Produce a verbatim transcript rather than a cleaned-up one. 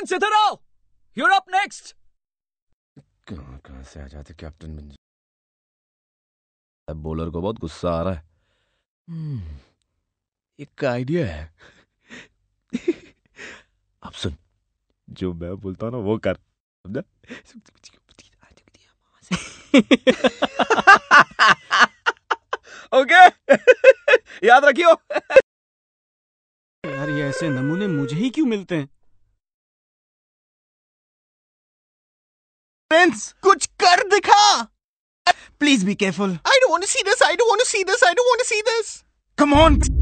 Prince इधर आओ, your up next. कहां कहां से आ जाते कैप्टन बन। बॉलर को बहुत गुस्सा आ रहा है। hmm, एक आइडिया है। अब सुन, जो मैं बोलता हूं ना वो कर, समझा? ओके, याद रखियो। यार ये ऐसे नमूने मुझे ही क्यों मिलते हैं? प्रिंस, कुछ कर दिखा। Please be careful. I don't want to see this. I don't want to see this. I don't want to see this. Come on.